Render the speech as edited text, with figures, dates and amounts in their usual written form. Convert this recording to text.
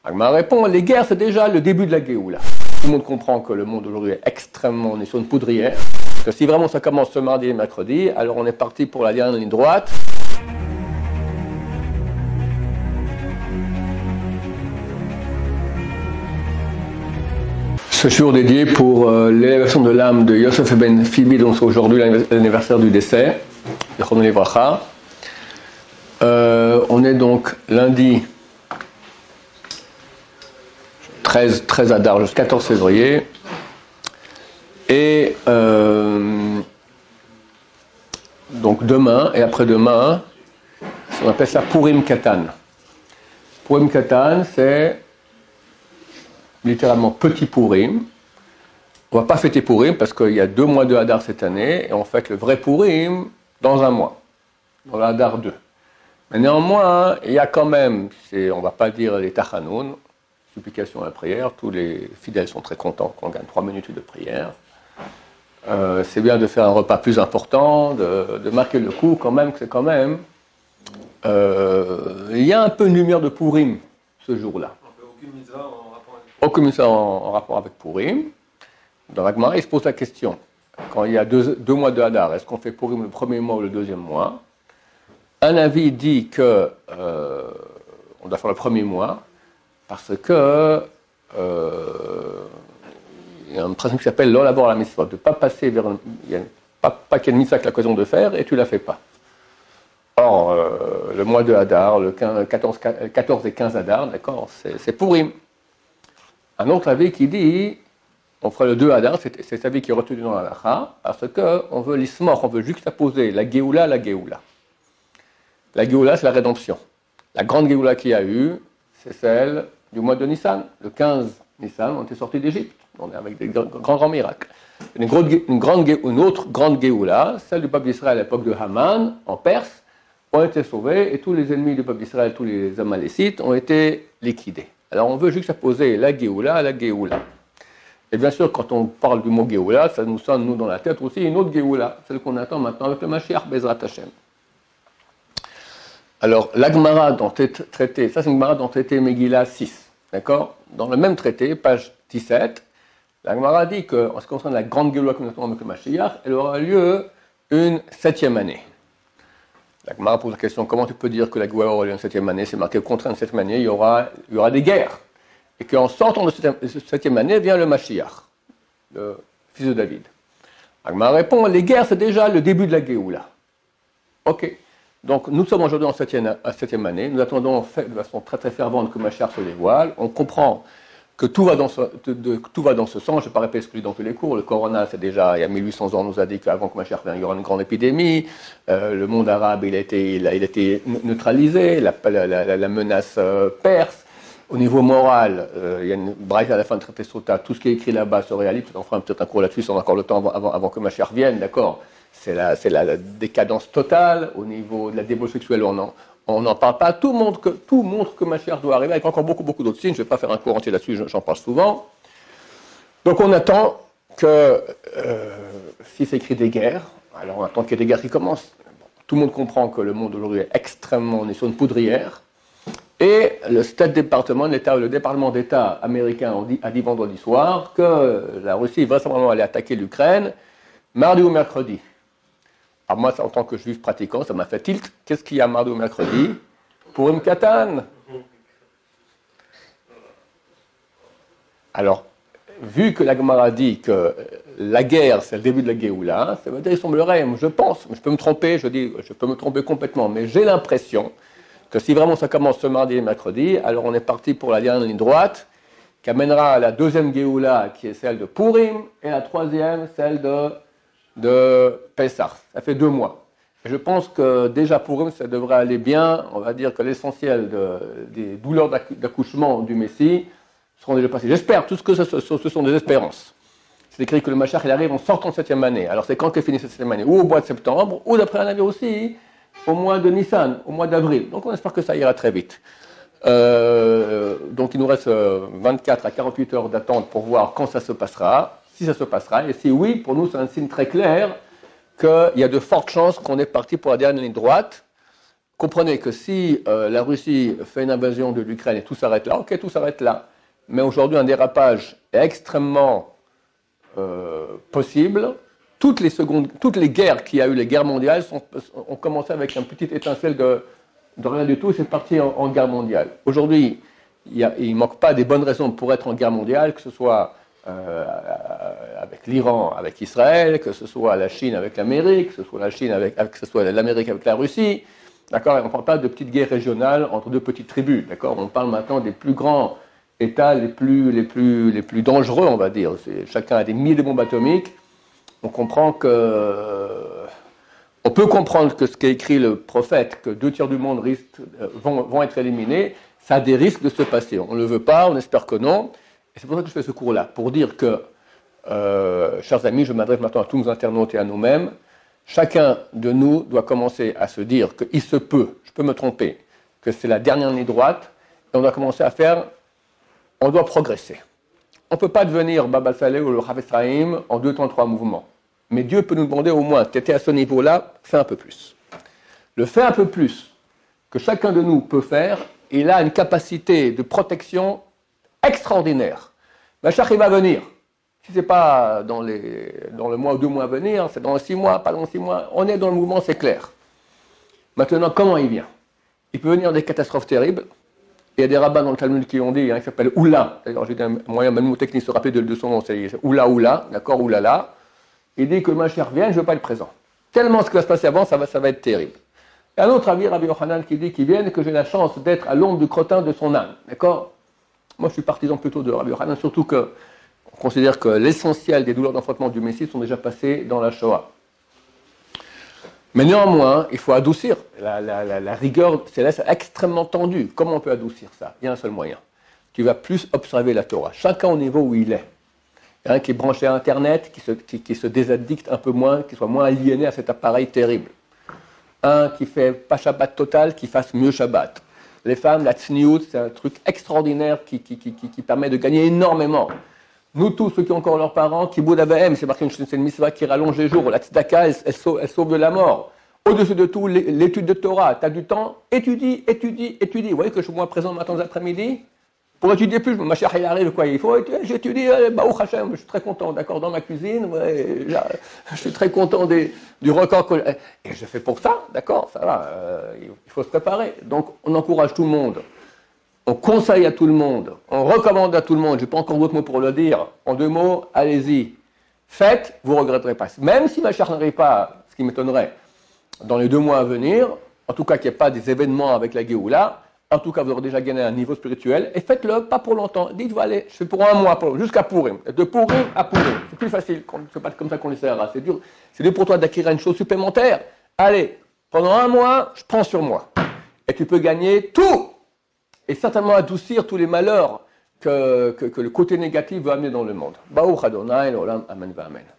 Agma répond, les guerres, c'est déjà le début de la Géoula. Tout le monde comprend que le monde aujourd'hui est extrêmement, on est sur une poudrière, que si vraiment ça commence ce mardi et mercredi, alors on est parti pour la dernière ligne droite. Ce jour dédié pour l'élévation de l'âme de Yosef Ben Fibi, dont c'est aujourd'hui l'anniversaire du décès, de Chrono Livracha. On est donc lundi 13 Adar jusqu'au 14 février. Et donc demain et après-demain, on appelle ça Purim Katan. Purim Katan, c'est littéralement petit Purim. On ne va pas fêter Purim parce qu'il y a 2 mois de Hadar cette année et on fête le vrai Purim dans un mois, dans le Hadar 2. Mais néanmoins, il y a quand même, on ne va pas dire les Tachanoun, supplication à la prière, tous les fidèles sont très contents qu'on gagne 3 minutes de prière. C'est bien de faire un repas plus important, de marquer le coup quand même, c'est quand même. Il y a un peu une lumière de Purim ce jour-là. On fait aucune mitzvah en rapport avec Purim. Aucune mitzvah en rapport avec Purim. Dans la Gemara, il se pose la question, quand il y a 2 mois de Hadar, est-ce qu'on fait Purim le premier mois ou le deuxième mois? Un avis dit que on doit faire le premier mois, parce que il y a un principe qui s'appelle l'olabor à la mitzvah, de ne pas passer vers... Il n'y a pas qu'il y ait une mitzvah que l'occasion de faire, et tu ne la fais pas. Or, le mois de Hadar, le 14 et 15 Hadar, d'accord, c'est Purim. Un autre avis qui dit, on fera le 2 Hadar, c'est cet avis qui est retenu dans la halakha, parce qu'on veut l'ismor, on veut juxtaposer la Géoula à la Géoula. La Géoula, c'est la rédemption. La grande Géoula qu'il y a eu, c'est celle du mois de Nissan. Le 15 Nissan, on était sortis d'Égypte. On est avec des grands miracles. Une autre grande Géoula, celle du peuple d'Israël à l'époque de Haman, en Perse, ont été sauvés et tous les ennemis du peuple d'Israël, tous les Amalécites, ont été liquidés. Alors on veut juxtaposer la Géoula à la Géoula. Et bien sûr, quand on parle du mot Géoula, ça nous sonne, nous, dans la tête aussi, une autre Géoula, celle qu'on attend maintenant avec le Mashiach, Bezrat Hashem. Alors, la Gemara dans traité, ça c'est une Gemara dans traité Megillah 6, d'accord? Dans le même traité, page 17, la Gemara dit qu'en ce qui concerne la grande Géoula que nous attendons avec le Mashiach, elle aura lieu une 7e année. La Gemara pose la question, comment tu peux dire que la Géoula aura lieu une 7e année? C'est marqué au contraire de cette année, il y aura des guerres. Et qu'en sortant de cette 7e année vient le Mashiach, le fils de David. La Gemara répond, les guerres c'est déjà le début de la Géoula. Ok. Donc, nous sommes aujourd'hui en 7e année. Nous attendons de façon très très fervente que Mashiach se dévoile. On comprend que tout va dans ce sens. Je ne vais pas répéter ce que je dis dans tous les cours. Le corona, c'est déjà, il y a 1800 ans, on nous a dit qu'avant que Mashiach vienne, il y aura une grande épidémie. Le monde arabe, il a été neutralisé. La menace perse. Au niveau moral, il y a une braille à la fin de traité Sota. Tout ce qui est écrit là-bas se réalise. On fera peut-être un cours là-dessus, si on a encore le temps avant que Mashiach vienne, d'accord? C'est la décadence totale. Au niveau de la débauche sexuelle, on n'en parle pas. Tout montre que Mashiach doit arriver, avec encore beaucoup d'autres signes. Je ne vais pas faire un cours entier là-dessus, j'en parle souvent. Donc on attend que, si c'est écrit des guerres, alors on attend qu'il y ait des guerres qui commencent. Tout le monde comprend que le monde aujourd'hui est extrêmement, on est sur une poudrière. Et le le département d'État américain a dit vendredi soir que la Russie va simplement aller attaquer l'Ukraine mardi ou mercredi. Alors moi, en tant que juif pratiquant, ça m'a fait tilt. Qu'est-ce qu'il y a mardi ou mercredi? Purim Katan. Alors, vu que la Gemara dit que la guerre, c'est le début de la Géoula, ça veut dire, il semblerait, je pense, je peux me tromper, je peux me tromper complètement, mais j'ai l'impression que si vraiment ça commence ce mardi et mercredi, alors on est parti pour la dernière ligne droite, qui amènera à la deuxième Géoula, qui est celle de Purim, et la troisième, celle de Pessah. Ça fait 2 mois. Et je pense que déjà Purim, ça devrait aller bien. On va dire que l'essentiel des douleurs d'accouchement du Messie seront déjà passées. J'espère, tout ce que ce sont des espérances. C'est écrit que le Mashiach, il arrive en sortant de 7e année. Alors c'est quand qu'il finit cette 7e année? Ou au mois de septembre, ou d'après un avis aussi, au mois de Nissan, au mois d'avril. Donc on espère que ça ira très vite. Donc il nous reste 24 à 48 heures d'attente pour voir quand ça se passera, si ça se passera. Et si oui, pour nous c'est un signe très clair qu'il y a de fortes chances qu'on est parti pour la dernière ligne droite. comprenez que si la Russie fait une invasion de l'Ukraine et tout s'arrête là, ok, tout s'arrête là. Mais aujourd'hui, un dérapage est extrêmement possible. Toutes les guerres qu'il y a eu, les guerres mondiales, ont commencé avec un petit étincelle de rien du tout, c'est parti en guerre mondiale. Aujourd'hui, il ne manque pas des bonnes raisons pour être en guerre mondiale, que ce soit avec l'Iran, avec Israël, que ce soit la Chine avec l'Amérique, que ce soit la Chine que ce soit l'Amérique avec la Russie. D'accord, on ne parle pas de petites guerres régionales entre deux petites tribus. D'accord, on parle maintenant des plus grands États les plus dangereux, on va dire. Chacun a des milliers de bombes atomiques. On comprend on peut comprendre que ce qu'a écrit le prophète, que 2 tiers du monde vont être éliminés, ça a des risques de se passer. On ne le veut pas, on espère que non. Et c'est pour ça que je fais ce cours-là, pour dire que, chers amis, je m'adresse maintenant à tous nos internautes et à nous-mêmes, chacun de nous doit commencer à se dire qu'il se peut, je peux me tromper, que c'est la dernière ligne droite, et on doit commencer on doit progresser. On ne peut pas devenir Baba Saleh ou le Chafetz Chaim en 2 temps, 3 mouvements. Mais Dieu peut nous demander au moins, tu étais à ce niveau-là, fais un peu plus. Le fais un peu plus que chacun de nous peut faire, il a une capacité de protection extraordinaire. Mashiach, il va venir. Si ce n'est pas dans le mois ou 2 mois à venir, c'est dans 6 mois, pas dans 6 mois. On est dans le mouvement, c'est clair. Maintenant, comment il vient? Il peut venir des catastrophes terribles. Il y a des rabbins dans le Talmud qui ont dit, il y en a qui s'appelle Oula. D'ailleurs, j'ai un moyen mnémotechnique se rappeler de son nom, c'est Oula, d'accord, Oulala. Il dit que Mashiach vient, je ne veux pas être présent. Tellement ce qui va se passer avant, ça va être terrible. Et un autre avis, Rabbi Yochanan, qui dit qu'il vienne, que j'ai la chance d'être à l'ombre du crottin de son âme. D'accord? Moi, je suis partisan plutôt de Rabbi Yochanan, surtout qu'on considère que l'essentiel des douleurs d'enfantement du Messie sont déjà passées dans la Shoah. Mais néanmoins, il faut adoucir. La rigueur céleste est extrêmement tendue. Comment on peut adoucir ça? Il y a un seul moyen. Tu vas plus observer la Torah. Chacun au niveau où il est. Il y a un qui est branché à Internet, qui se désaddicte un peu moins, qui soit moins aliéné à cet appareil terrible. Un qui fait pas Shabbat total, qui fasse mieux Shabbat. Les femmes, la tsniout, c'est un truc extraordinaire qui permet de gagner énormément. Nous tous, ceux qui ont encore leurs parents, Kibud Avahem, c'est marqué une mitzvah qui rallonge les jours. La tzedaka, elle sauve de la mort. Au-dessus de tout, l'étude de Torah. Tu as du temps, étudie. Vous voyez que je suis moins présent matin après-midi pour étudier plus. Mashiach, il arrive, quoi. Il faut étudier. J'étudie, Baruch Hashem, je suis très content, d'accord, dans ma cuisine. Ouais, je suis très content du record. Et je fais pour ça, d'accord, ça va. Il faut se préparer. Donc, on encourage tout le monde. On conseille à tout le monde, on recommande à tout le monde, je n'ai pas encore d'autres mots pour le dire, en 2 mots, allez-y, faites, vous ne regretterez pas. Même si Mashiach n'arrive pas, ce qui m'étonnerait, dans les 2 mois à venir, en tout cas qu'il n'y ait pas des événements avec la Géoula, en tout cas vous aurez déjà gagné un niveau spirituel, et faites-le pas pour longtemps, dites-vous allez, je fais pour 1 mois, jusqu'à Purim, de Purim à Purim, c'est plus facile, c'est pas comme ça qu'on essaiera, c'est dur pour toi d'acquérir une chose supplémentaire, allez, pendant 1 mois, je prends sur moi, et tu peux gagner tout. Et certainement adoucir tous les malheurs que le côté négatif veut amener dans le monde. Baruch Adonai, l'olam, amen, amen.